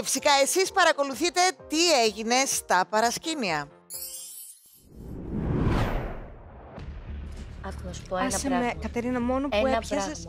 Και φυσικά εσείς παρακολουθείτε τι έγινε στα παρασκήνια. Άκου να σου πω ένα πράγμα. Κατερίνα, μόνο που έπιασες.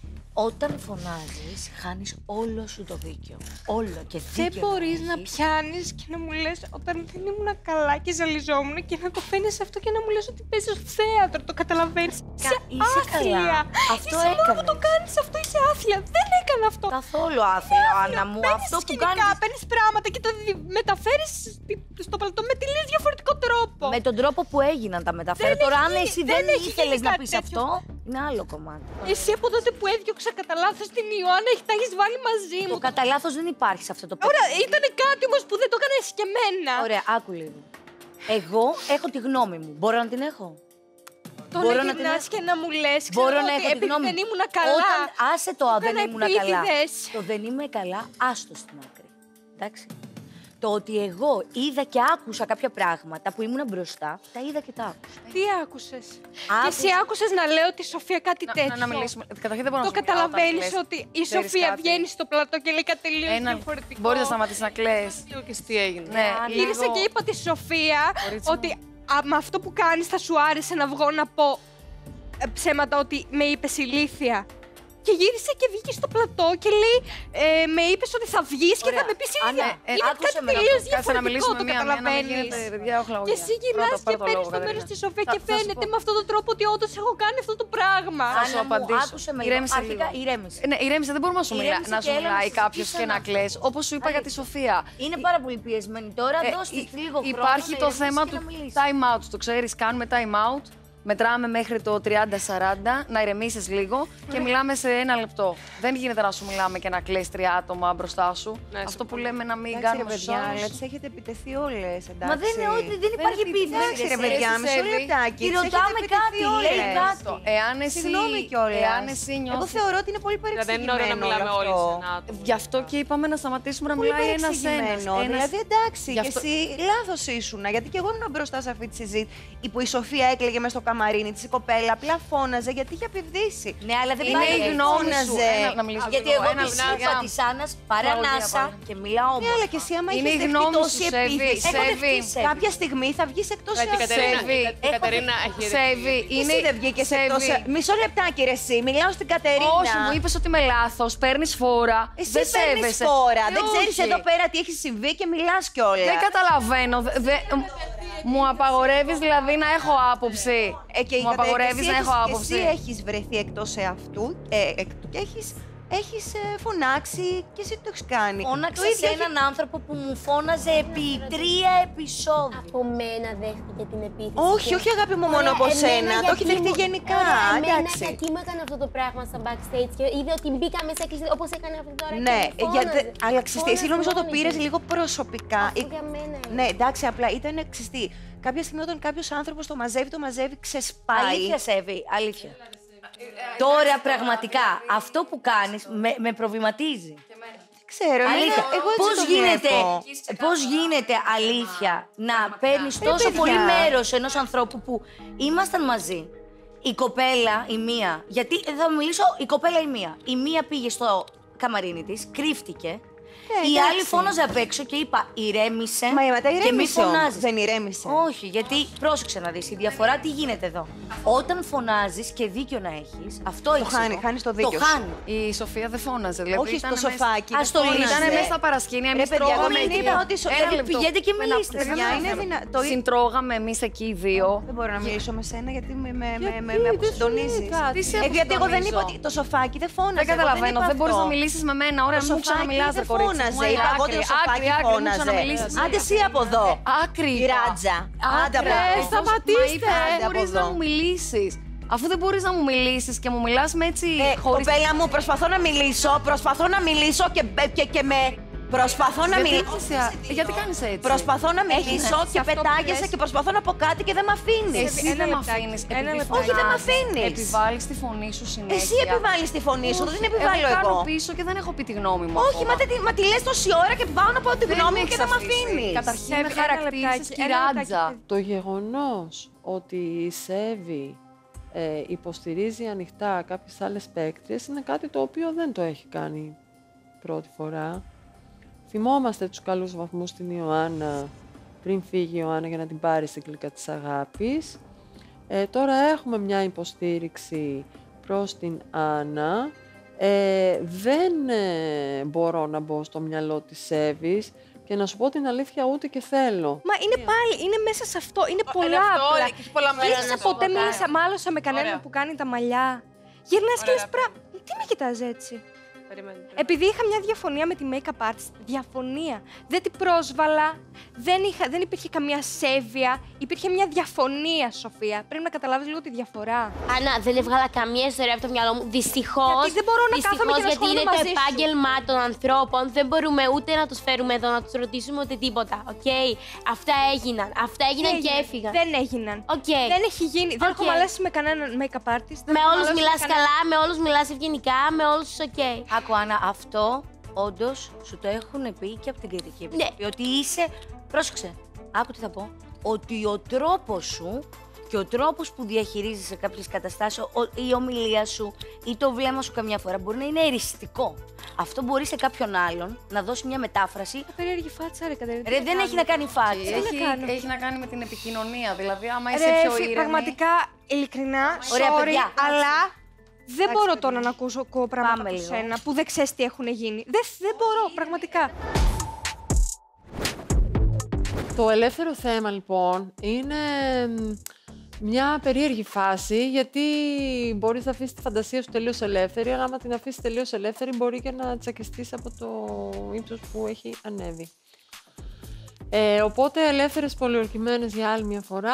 Όταν φωνάζεις, χάνεις όλο σου το δίκιο. Όλο και δίκιο. Δεν μπορείς να έχεις. πιάνεις και να μου λες όταν δεν ήμουν καλά και ζαλιζόμουν και να το φαίνεσαι αυτό και να μου λες ότι παίζεις στο θέατρο. Το καταλαβαίνεις. Είσαι είσαι άθλια. καλά. Αυτό Είσαι μόνο που έκανες. το κάνεις αυτό, είσαι άθλια. Δεν έκανα αυτό. Καθόλου άθλιο, Άννα μου. Αυτό που κάνεις. Παίρνεις πράγματα και τα μεταφέρεις στο παλτό με τελείως διαφορετικό τρόπο. Με τον τρόπο που έγιναν τα μεταφέρω. Δεν Τώρα, έχει αν γίνει- εσύ δεν δεν έχει ήθελες γίνει να κάτι πεις τέτοιο. αυτό, είναι άλλο κομμάτι. Εσύ από τότε που έδιωξα κατά λάθος την Ιωάννα, τα έχεις βάλει μαζί μου. Το κατά λάθος δεν υπάρχει σε αυτό το πράγμα. Ωραία, ήταν κάτι όμως που δεν το έκανες και εμένα. Ωραία, άκου λίγο. Εγώ έχω τη γνώμη μου. Μπορώ να την έχω. Το Μπορώ να να την γυρνάς έχω. και να μου λες, Μπορώ ξέρω να ότι έχω τη επειδή γνώμη δεν μου. ήμουν καλά. Άσε το δεν ήμουν καλά. επίτηδες. Το δεν είμαι καλά, άστο στην άκρη. Εντάξει. Το ότι εγώ είδα και άκουσα κάποια πράγματα που ήμουν μπροστά, τα είδα και τα άκουσα. Τι άκουσες? Άκουσα. Και εσύ άκουσες να λέω τη Σοφία κάτι τέτοιο. Να μιλήσουμε. Καταρχήν δεν μπορώ Το να σου μιλάω όταν καταλαβαίνεις κλαις. ότι η Ξέρεις Σοφία κάτι. βγαίνει στο πλατό και λέει κάτι τελείως διαφορετικό. Μπορείς να σταματήσεις να κλαις. Λίγο και εσύ τι έγινε. Ναι, Γύρισα και είπα τη Σοφία Κορίτσι μου. ότι με αυτό που κάνεις θα σου άρεσε να βγω να πω ψέματα ότι με είπες ηλίθια. Και γύρισε και βγήκε στο πλατό και λέει με είπες ότι θα βγεις και θα με πεις ηλίθια. Είναι άκουσε κάτι με να τελείως πω. Κάτσε να διαφορετικό, μιλήσουμε το μία-μία, να μην καταλαβαίνεις. γίνεται, παιδιά, όχλα Και εσύ γυρνάς και παίρνεις το μέρος της της Σοφία και Θα σου φαίνεται πω. με αυτόν τον τρόπο ότι όντως έχω κάνει αυτό το πράγμα. Θα σου Άννα μου, απαντήσω. άκουσε με λίγο. Ηρέμησε Αρχικά, λίγο. ηρέμησε. Ναι, ηρέμησε, δεν μπορούμε να σου, Ηρέμησε να και σου έλα να μιλάει συζητήσω κάποιο και να ένα. κλαις. Όπως σου είπα για τη Σοφία. Είναι πάρα πολύ πιεσμένη τώρα. Δώστε λίγο χρόνο. Υπάρχει να το ηρεμήσει θέμα και του να μιλήσει. time out. Το ξέρεις, κάνουμε time out. Μετράμε μέχρι το 30-40, να ηρεμήσεις λίγο και μιλάμε σε 1 λεπτό. Δεν γίνεται να σου μιλάμε και να κλαις 3 άτομα μπροστά σου. Αυτό που λέμε να μην κάνουμε στους παιδιά, άλλους. αλλά τις έχετε επιτεθεί όλες, εντάξει. Μα δεν είναι ότι δεν υπάρχει επίθεση. Εντάξει, ρε παιδιά, μισό λεπτάκι. Τη τις έχετε ρωτάμε επιτεθεί κάτι, λέει όλες. κάτι. Εάν εσύ, Συγγνώμη κιόλας. εάν εσύ Εγώ νιώθεις... θεωρώ ότι είναι πολύ Δεν είναι παρεξηγημένο ώρα να μιλάμε όλοι όλο σε αυτό. ένα άτομο. Γι' αυτό και είπαμε να σταματήσουμε να Πολύ μιλάει ένας-ένας. παρεξηγημένο. Δηλαδή, εντάξει, Γι' και αυτό- εσύ λάθος ήσουν. Γιατί και εγώ ήμουν μπροστά σε αυτή τη συζήτηση. Που η Σοφία έκλαιγε μέσα στο καμαρίνι της, η κοπέλα απλά φώναζε γιατί είχε απειβδίσει. Ναι, αλλά δεν Είναι πάει η έτσι. γνώμη σου. Φώναζε. Να μιλήσω Γιατί λίγο. εγώ Ένα της λεπτό. είπα της Άννας παρανάσα και μιλάω Ναι, όμως. αλλά και εσύ άμα Είναι είχες η δεχτεί γνώμη σου, τόση Σέβη, επίθεση, Σέβη. κάποια στιγμή θα βγεις εκτός Η Κατερίνα, Σέβη. η Κατερίνα έχει Σέβη, Είναι... Εσύ δεν βγήκες Σέβη. εκτός... Μισό λεπτάκι ρε εσύ, μιλάω στην Κατερίνα. Όχι, μου είπες ότι είμαι λάθος, παίρνεις φόρα, Εσύ δεν παίρνεις σέβεσαι. φόρα, δεν όχι. ξέρεις εδώ πέρα τι έχει συμβεί και μιλάς κιόλας. Δεν καταλαβαίνω. Μου απαγορεύεις δηλαδή να έχω άποψη. Μου απαγορεύεις να έχω άποψη. Εσύ έχεις βρεθεί εκτός εαυτού και έχεις φωνάξει και εσύ το έχεις κάνει. Φώναξα Το ίδιο σε έναν άνθρωπο που μου φώναζε επί 3 επεισόδια. Από μένα δέχτηκε την επίθεση. Όχι, όχι αγάπη μου μόνο από σένα. Το έχει δεχτεί γενικά. Εμένα Εντάξει. γιατί μου έκανε αυτό το πράγμα στα backstage και είδε ότι μπήκα μέσα και όπως έκανε αυτό τώρα. Ναι, και μου φώναζε. αλλά ξυστή, εσύ νομίζω το Φώναζε πήρες μόνη λίγο προσωπικά. της. Αυτό για μένα είναι. Ναι, εντάξει, απλά ήταν ξυστή. Κάποια στιγμή όταν κάποιος άνθρωπος το μαζεύει, ξεσπάει. Αλήθεια, Σέβη, αλήθεια. Τώρα πραγματικά αυτό που κάνεις με προβληματίζει. Ξέρω, Αλήθεια. εγώ έτσι το βλέπω. Πώς γίνεται αλήθεια να παίρνεις τόσο παιδιά. πολύ μέρος ενός ανθρώπου που ήμασταν μαζί. Η κοπέλα, η μία, γιατί θα μιλήσω η κοπέλα η μία. Η μία πήγε στο καμαρίνι της, κρύφτηκε. Η εντάξει. άλλη φώναζε απ' έξω και είπα ηρέμησε Μα μετά και μη ηρέμησε όμως. φωνάζεις. Δεν ηρέμησε. Όχι, γιατί πρόσεξε να δεις, η διαφορά τι γίνεται εδώ. Όταν φωνάζεις και δίκιο να έχεις, αυτό έχεις χάνει, εδώ. χάνεις το δίκιο Το σου. χάνει. Η Σοφία δεν φώναζε. Δηλαδή Όχι ήταν στο σοφάκι. Ας δεν το φώναζε. Ήταν μέσα στα παρασκήνια, εμείς παιδιά, εγώ τρώγαμε δεν εκεί. είπα ότι Ένα λεπτό. Πηγαίνετε και μιλήστε. Παιδιά, είναι δυνατό. Συντρώγαμε εμείς εκεί οι δύο. Δεν μπορώ να μιλήσω με σένα γιατί με αποσυντονίζεις. Τι σε Γιατί εγώ δεν είπα αποσυντονίζω? ότι το σοφάκι δεν φώναζε. Δεν καταλαβαίνω, είπα δεν μπορείς αυτό. να μιλήσεις με μένα. Ωραία, Το μου ξαναμιλάς, σοφάκι ρε δεν κορίτσι μου. φώναζε. Έλα, Είπα εγώ ότι το άκρη, σοφάκι άκρη, μου φώναζε. ξαναμιλήσεις. Άντε εσύ από εδώ. Άκρη. Η ράτζα. Άντε από Ρε, εδώ. σταματήστε. Άντε Δεν από μπορείς να εδώ. μου μιλήσεις. Αφού δεν μπορείς να μου μιλήσεις και μου μιλάς με έτσι χωρίς... Κοπέλα μου, προσπαθώ να μιλήσω και με... Προσπαθώ να μιλήσω. Γιατί κάνεις έτσι? Προσπαθώ να μιλήσω και πετάγεσαι και προσπαθώ να πω κάτι και δεν με αφήνεις. Εσύ δεν με αφήνεις. Όχι, δεν με αφήνεις. Επιβάλλεις τη φωνή σου συνέχεια. Εσύ επιβάλλεις τη φωνή σου, δεν την επιβάλλω Εγώ κάνω εγώ. πίσω και δεν έχω πει τη γνώμη μου. Όχι, ακόμα. μα τη λες τόση ώρα και πάω να πω τη γνώμη μου και δεν με αφήνεις. Καταρχήν με χαρακτήρισες κυράντζα. Το γεγονός ότι η Σέβη υποστηρίζει ανοιχτά κάποιες άλλες παίκτριες είναι κάτι το οποίο δεν το έχει κάνει πρώτη φορά. θυμόμαστε τους καλούς βαθμούς στην Ιωάννα, πριν φύγει η Ιωάννα για να την πάρει στην κλίκα της αγάπης. Τώρα έχουμε μια υποστήριξη προς την Άννα. Δεν μπορώ να μπω στο μυαλό της Εύης και να σου πω την αλήθεια ούτε και θέλω. Μα είναι πάλι, είναι μέσα σε αυτό, είναι πολλά απλά. Μίλησα ποτέ, μάλωσα με κανέναν που κάνει τα μαλλιά. Γυρνάς και λες τι με κοιτάς έτσι. Επειδή είχα μια διαφωνία με τη make-up artist, διαφωνία. Δεν την πρόσβαλα, δεν υπήρχε καμία σέβεια, υπήρχε μια διαφωνία, Σοφία. Πρέπει να καταλάβεις λίγο τη διαφορά. Άννα, δεν έβγαλα καμία ιστορία από το μυαλό μου. Δυστυχώς. Γιατί δεν μπορώ να κάθομαι και να γιατί είναι μαζί το επάγγελμα των ανθρώπων. Δεν μπορούμε ούτε να τους φέρουμε εδώ, να τους ρωτήσουμε ούτε τίποτα. Αυτά έγιναν. Αυτά έγιναν και έφυγαν. Δεν έγιναν. Δεν έχει γίνει. Δεν έχω μαλάσει με κανέναν make-up artist. Με όλους μιλάς καλά, με όλους μιλάς ευγενικά, με όλους Άκου, Άννα, αυτό όντως σου το έχουν πει και από την Κριτική Επιτροπή. Ότι είσαι. Πρόσεξε. Άκου τι θα πω. Ότι ο τρόπος σου και ο τρόπος που διαχειρίζεσαι κάποιες καταστάσεις, η ομιλία σου ή το βλέμμα σου καμιά φορά μπορεί να είναι εριστικό. Αυτό μπορεί σε κάποιον άλλον να δώσει μια μετάφραση. Περίεργη φάτσα, ρε Κατερίνα. Ρε, δεν έχει να κάνει φάτσα. Έχει να κάνει με την επικοινωνία. Δηλαδή, άμα είσαι πιο ήρεμη. Πραγματικά, ειλικρινά, Ωραία, sorry, παιδιά, αλλά δεν μπορώ τώρα να ακούσω πράγματα από σένα που δεν ξέρεις τι έχουν γίνει. Δεν μπορώ, πραγματικά. Το ελεύθερο θέμα, λοιπόν, είναι μια περίεργη φάση, γιατί μπορείς να αφήσεις τη φαντασία σου τελείως ελεύθερη, αλλά άμα την αφήσεις τελείως ελεύθερη μπορεί και να τσακιστείς από το ύψος που έχει ανέβει. Οπότε, ελεύθερες πολιορκημένες για άλλη μια φορά.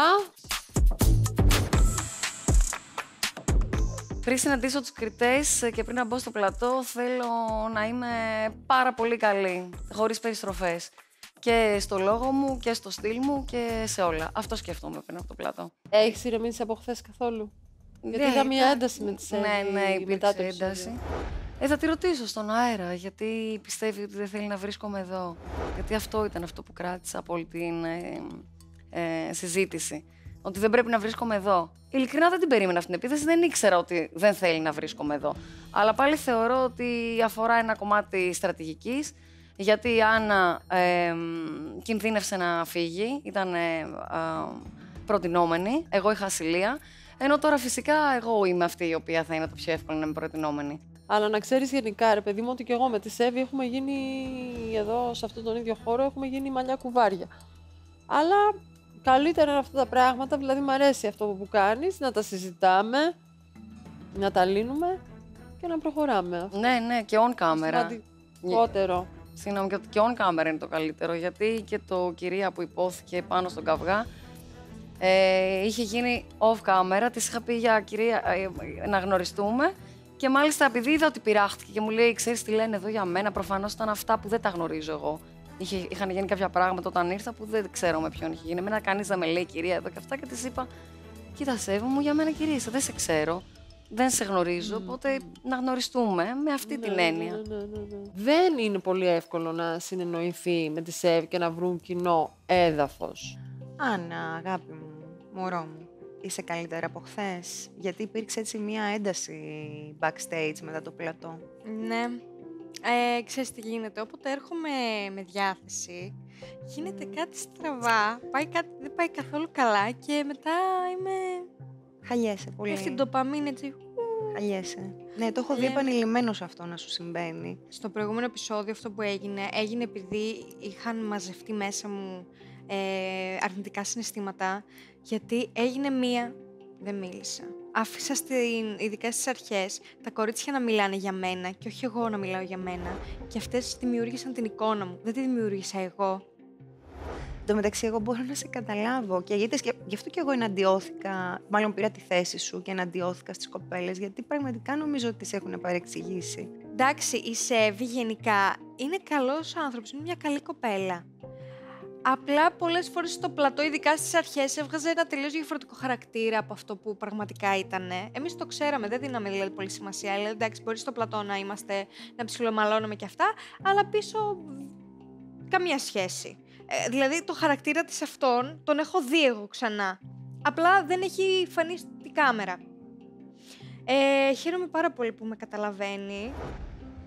Πριν συναντήσω τους κριτές και πριν να μπω στο πλατό, θέλω να είμαι πάρα πολύ καλή, χωρίς περιστροφές. Και στο λόγο μου και στο στυλ μου και σε όλα. Αυτό σκέφτομαι πριν από το πλατό. Έχεις ηρεμήσει από χθες καθόλου? Γιατί είχα μια ένταση με τις Ναι, υπήρξε ένταση. Θα τη ρωτήσω στον αέρα, γιατί πιστεύει ότι δεν θέλει να βρίσκομαι εδώ. Γιατί αυτό ήταν αυτό που κράτησα από όλη την συζήτηση. Ότι δεν πρέπει να βρίσκομαι εδώ. Ειλικρινά δεν την περίμενα αυτή την επίθεση, δεν ήξερα ότι δεν θέλει να βρίσκομαι εδώ. Αλλά πάλι θεωρώ ότι αφορά ένα κομμάτι στρατηγικής, γιατί η Άννα κινδύνευσε να φύγει, ήταν προτινόμενη, εγώ είχα ασυλία, ενώ τώρα φυσικά εγώ είμαι αυτή η οποία θα είναι το πιο εύκολο να είμαι προτινόμενη. Αλλά να ξέρεις γενικά, ρε παιδί μου, ότι και εγώ με τη Σέβη έχουμε γίνει εδώ, σε αυτόν τον ίδιο χώρο, έχουμε γίνει μαλλιά κουβάρια. Αλλά καλύτερα είναι αυτά τα πράγματα, δηλαδή μου αρέσει αυτό που κάνεις, να τα συζητάμε, να τα λύνουμε και να προχωράμε. Ναι, και on camera. Σημαντικότερο. Συγγνώμη, και on camera είναι το καλύτερο, γιατί και το κυρία που υπόθηκε πάνω στον καυγά είχε γίνει off camera, της είχα πει για κυρία να γνωριστούμε και μάλιστα επειδή είδα ότι πειράχτηκε και μου λέει, ξέρεις τι λένε εδώ για μένα, προφανώς ήταν αυτά που δεν τα γνωρίζω εγώ. Είχαν γίνει κάποια πράγματα όταν ήρθα που δεν ξέρω με ποιον είχε γίνει. Εμένα κανείς δεν με λέει κυρία εδώ και αυτά και της είπα, κοίτα Σέβη μου, για μένα κυρία δεν σε ξέρω. Δεν σε γνωρίζω, οπότε να γνωριστούμε με αυτή την έννοια. Ναι. Δεν είναι πολύ εύκολο να συνεννοηθεί με τη Σέβη και να βρουν κοινό έδαφος. Άννα, αγάπη μου, μωρό μου, είσαι καλύτερα από χθες? Γιατί υπήρξε έτσι μια ένταση backstage μετά το πλατό. Ναι. Ξέρεις τι γίνεται, όποτε έρχομαι με διάθεση, γίνεται κάτι στραβά, δεν πάει καθόλου καλά και μετά είμαι... Χαλιέσαι πολύ. Έχει την ντοπαμίνη έτσι. Χαλιέσαι. Ναι, το έχω δει επανειλημμένως αυτό να σου συμβαίνει. Στο προηγούμενο επεισόδιο αυτό που έγινε επειδή είχαν μαζευτεί μέσα μου αρνητικά συναισθήματα, γιατί έγινε δεν μίλησα. Άφησα ειδικά στις αρχές τα κορίτσια να μιλάνε για μένα και όχι εγώ να μιλάω για μένα. Και αυτές δημιούργησαν την εικόνα μου. Δεν τη δημιούργησα εγώ. Εν τω μεταξύ, εγώ μπορώ να σε καταλάβω. Και γι' αυτό και εγώ εναντιώθηκα, μάλλον πήρα τη θέση σου και εναντιώθηκα στις κοπέλες, γιατί πραγματικά νομίζω ότι τις έχουν παρεξηγήσει. Εντάξει, η Σέβη γενικά είναι καλός άνθρωπος, είναι μια καλή κοπέλα. Απλά πολλές φορές στο πλατό, ειδικά στις αρχές, έβγαζε ένα τελείως διαφορετικό χαρακτήρα από αυτό που πραγματικά ήταν. Εμείς το ξέραμε, δεν δίναμε δηλαδή πολύ σημασία. Δηλαδή, εντάξει, μπορεί στο πλατό να είμαστε, να ψιλομαλώνουμε και αυτά, αλλά πίσω καμία σχέση. Δηλαδή, το χαρακτήρα της αυτόν τον έχω δει εγώ ξανά. Απλά δεν έχει φανεί στη κάμερα. Χαίρομαι πάρα πολύ που με καταλαβαίνει.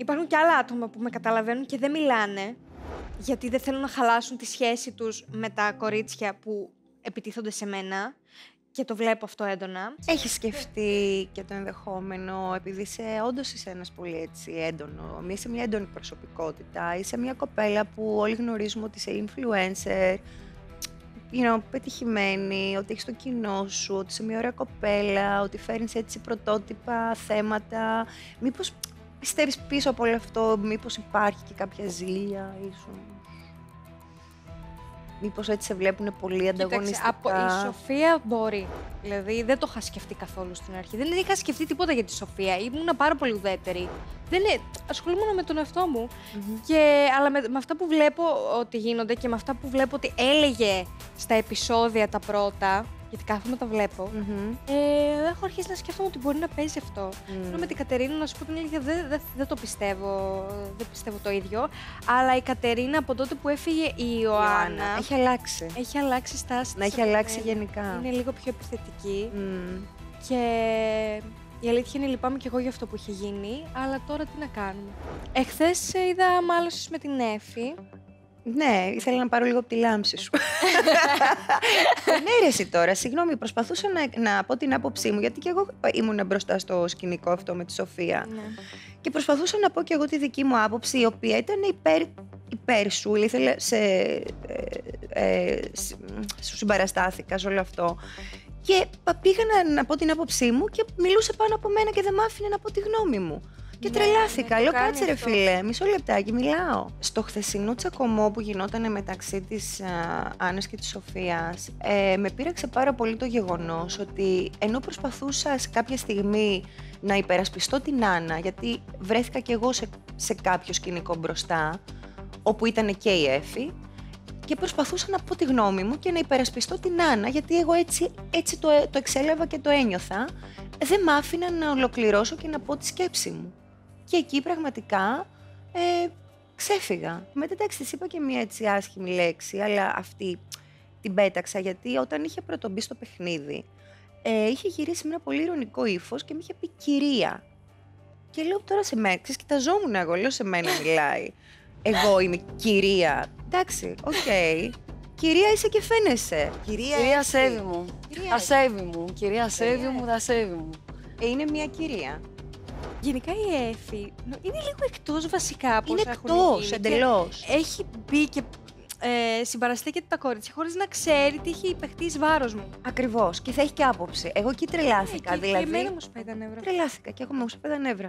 υπάρχουν και άλλα άτομα που με καταλαβαίνουν και δεν μιλάνε, γιατί δεν θέλουν να χαλάσουν τη σχέση τους με τα κορίτσια που επιτίθονται σε μένα. Και το βλέπω αυτό έντονα. Έχεις σκεφτεί και το ενδεχόμενο, επειδή όντως είσαι ένας πολύ έτσι έντονο, είσαι μια έντονη προσωπικότητα, είσαι μια κοπέλα που όλοι γνωρίζουμε ότι είσαι influencer, πετυχημένη, ότι έχεις το κοινό σου, ότι είσαι μια ωραία κοπέλα, ότι φέρνεις έτσι πρωτότυπα θέματα. Μήπως πιστεύεις πίσω από όλο αυτό, μήπως υπάρχει και κάποια ζήλια ίσως? Μήπως έτσι σε βλέπουν πολύ ανταγωνιστικά? Κοίταξε, η Σοφία μπορεί. Δηλαδή δεν το είχα σκεφτεί καθόλου στην αρχή. Δεν είχα σκεφτεί τίποτα για τη Σοφία. Ήμουν πάρα πολύ ουδέτερη. Ασχολούμαι με τον εαυτό μου. Αλλά με αυτά που βλέπω ότι γίνονται και με αυτά που βλέπω ότι έλεγε στα επεισόδια τα πρώτα, γιατί κάθομαι τα βλέπω, έχω αρχίσει να σκέφτομαι ότι μπορεί να παίζει αυτό. Ενώ με την Κατερίνα, να σου πω την αλήθεια, δεν το πιστεύω. Δεν πιστεύω το ίδιο. Αλλά η Κατερίνα από τότε που έφυγε η Ιωάννα. Έχει αλλάξει. Έχει αλλάξει στάση. Να έχει αλλάξει γενικά. Είναι λίγο πιο επιθετική. Και η αλήθεια είναι, λυπάμαι κι εγώ για αυτό που είχε γίνει. Αλλά τώρα τι να κάνουμε. Εχθές είδα μάλωσες με την Έφη. Ναι, ήθελα να πάρω λίγο από τη λάμψη σου. Ναι, ρε εσύ τώρα, συγγνώμη, προσπαθούσα να πω την άποψή μου, γιατί και εγώ ήμουν μπροστά στο σκηνικό αυτό με τη Σοφία. Ναι. Και προσπαθούσα να πω και εγώ τη δική μου άποψη, η οποία ήταν υπέρ σου, ήθελα σου συμπαραστάθηκα σε όλο αυτό. Και πήγα να πω την άποψή μου και μιλούσε πάνω από μένα και δεν μ' άφηνε να πω τη γνώμη μου. Και τρελάθηκα. Λέω, κάτσε ρε φίλε, μισό λεπτάκι, μιλάω. Στο χθεσινό τσακωμό που γινόταν μεταξύ της Άννας και της Σοφίας, με πείραξε πάρα πολύ το γεγονός ότι ενώ προσπαθούσα σε κάποια στιγμή να υπερασπιστώ την Άννα, γιατί βρέθηκα κι εγώ σε κάποιο σκηνικό μπροστά, όπου ήταν και η Έφη, και προσπαθούσα να πω τη γνώμη μου και να υπερασπιστώ την Άννα, γιατί εγώ έτσι το εξέλαβα και το ένιωθα. Δεν μ' άφηναν να ολοκληρώσω και να πω τη σκέψη μου. Και εκεί πραγματικά ξέφυγα. Μετά εντάξει, της είπα και μια έτσι άσχημη λέξη, αλλά αυτή την πέταξα, γιατί όταν είχε πρωτομπεί στο παιχνίδι, είχε γυρίσει με ένα πολύ ειρωνικό ύφος και μου είχε πει κυρία. Και λέω τώρα σε μένα, κοιταζόμουν εγώ, λέω σε μένα μιλάει. Εγώ είμαι κυρία. Εντάξει, οκ. Κυρία είσαι και φαίνεσαι. Κυρία Σέβη μου. Ασέβη μου. Κυρία Σέβη μου, Ασέβη μου. Είναι μια κυρία. Γενικά η Έφη είναι λίγο εκτός βασικά από όσα έχουν γίνει. Είναι εκτός, εντελώς. Έχει μπει και συμπαραστέκεται τα κορίτσια χωρίς να ξέρει τι έχει παιχτεί εις βάρος μου. Ακριβώς. Και θα έχει και άποψη. Εγώ εκεί τρελάθηκα. Και εμένα μου σπάει τα νεύρα. Τρελάθηκα και εγώ μου σπάει τα νεύρα.